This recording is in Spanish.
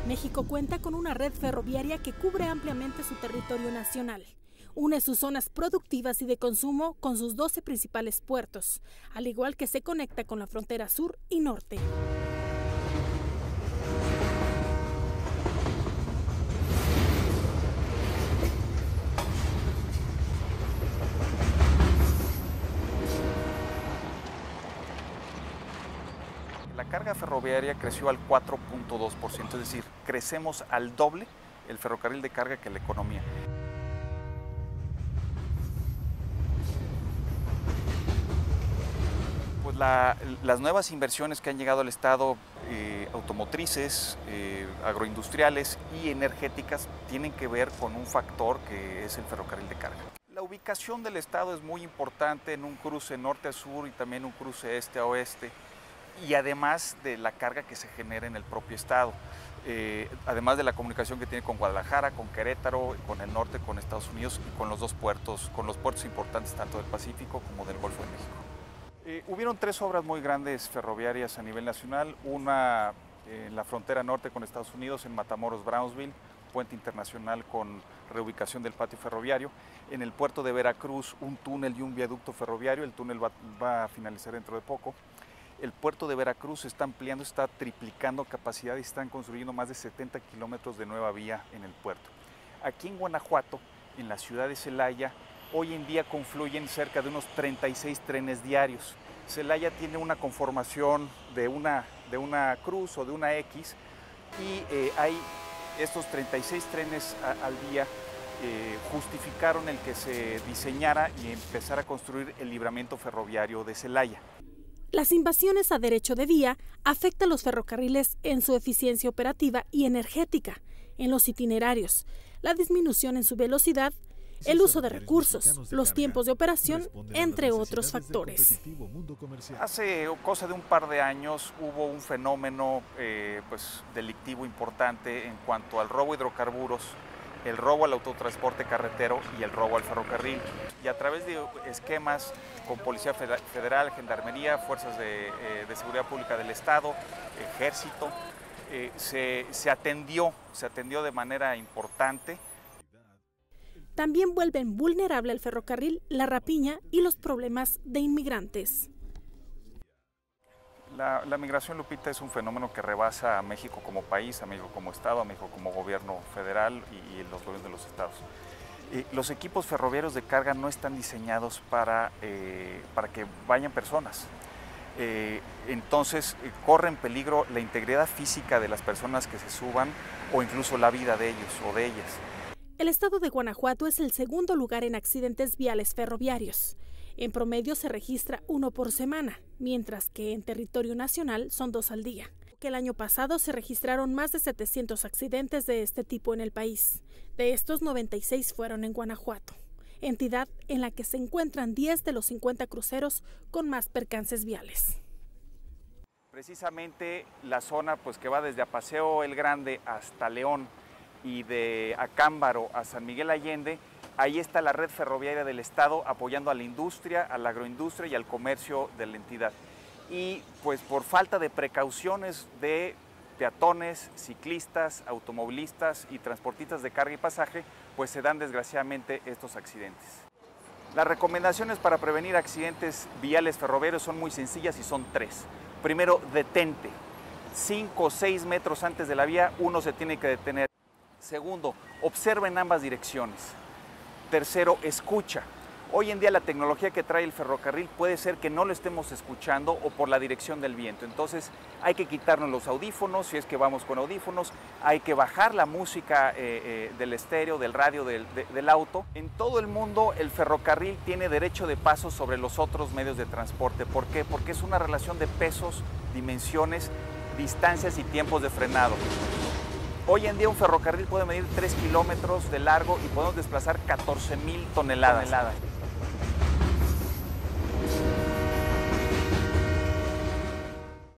México cuenta con una red ferroviaria que cubre ampliamente su territorio nacional. Une sus zonas productivas y de consumo con sus 12 principales puertos, al igual que se conecta con la frontera sur y norte. La carga ferroviaria creció al 4.2%, es decir, crecemos al doble el ferrocarril de carga que la economía. Pues las nuevas inversiones que han llegado al Estado, automotrices, agroindustriales y energéticas, tienen que ver con un factor que es el ferrocarril de carga. La ubicación del Estado es muy importante en un cruce norte a sur y también un cruce este a oeste, y además de la carga que se genera en el propio Estado, además de la comunicación que tiene con Guadalajara, con Querétaro, con el norte, con Estados Unidos y con los dos puertos, con los puertos importantes tanto del Pacífico como del Golfo de México. Hubieron 3 obras muy grandes ferroviarias a nivel nacional, una en la frontera norte con Estados Unidos, en Matamoros, Brownsville, puente internacional con reubicación del patio ferroviario, en el puerto de Veracruz un túnel y un viaducto ferroviario, el túnel va a finalizar dentro de poco. El puerto de Veracruz se está ampliando, está triplicando capacidad y están construyendo más de 70 kilómetros de nueva vía en el puerto. Aquí en Guanajuato, en la ciudad de Celaya, hoy en día confluyen cerca de unos 36 trenes diarios. Celaya tiene una conformación de una cruz o de una X y hay estos 36 trenes al día justificaron el que se diseñara y empezara a construir el libramiento ferroviario de Celaya. Las invasiones a derecho de vía afectan a los ferrocarriles en su eficiencia operativa y energética, en los itinerarios, la disminución en su velocidad, el uso de recursos, los tiempos de operación, entre otros factores. Hace cosa de un par de años hubo un fenómeno delictivo importante en cuanto al robo de hidrocarburos, el robo al autotransporte carretero y el robo al ferrocarril. Y a través de esquemas con Policía Federal, Gendarmería, Fuerzas de Seguridad Pública del Estado, Ejército, se atendió de manera importante. También vuelven vulnerable al ferrocarril la rapiña y los problemas de inmigrantes. La migración, Lupita, es un fenómeno que rebasa a México como país, a México como Estado, a México como gobierno federal y los gobiernos de los estados. Los equipos ferroviarios de carga no están diseñados para que vayan personas. Entonces corre en peligro la integridad física de las personas que se suban o incluso la vida de ellos o de ellas. El estado de Guanajuato es el segundo lugar en accidentes viales ferroviarios. En promedio se registra 1 por semana, mientras que en territorio nacional son 2 al día. El año pasado se registraron más de 700 accidentes de este tipo en el país. De estos, 96 fueron en Guanajuato, entidad en la que se encuentran 10 de los 50 cruceros con más percances viales. Precisamente la zona que va desde Apaseo El Grande hasta León y de Acámbaro a San Miguel Allende, ahí está la red ferroviaria del Estado apoyando a la industria, a la agroindustria y al comercio de la entidad. Y por falta de precauciones de peatones, ciclistas, automovilistas y transportistas de carga y pasaje, se dan desgraciadamente estos accidentes. Las recomendaciones para prevenir accidentes viales ferroviarios son muy sencillas y son 3. Primero, detente. 5 o 6 metros antes de la vía uno se tiene que detener. Segundo, observa en ambas direcciones. Tercero, escucha. Hoy en día la tecnología que trae el ferrocarril puede ser que no lo estemos escuchando o por la dirección del viento. Entonces hay que quitarnos los audífonos, si es que vamos con audífonos, hay que bajar la música del estéreo, del radio, del auto. En todo el mundo el ferrocarril tiene derecho de paso sobre los otros medios de transporte. ¿Por qué? Porque es una relación de pesos, dimensiones, distancias y tiempos de frenado. Hoy en día un ferrocarril puede medir 3 kilómetros de largo y podemos desplazar 14,000 toneladas.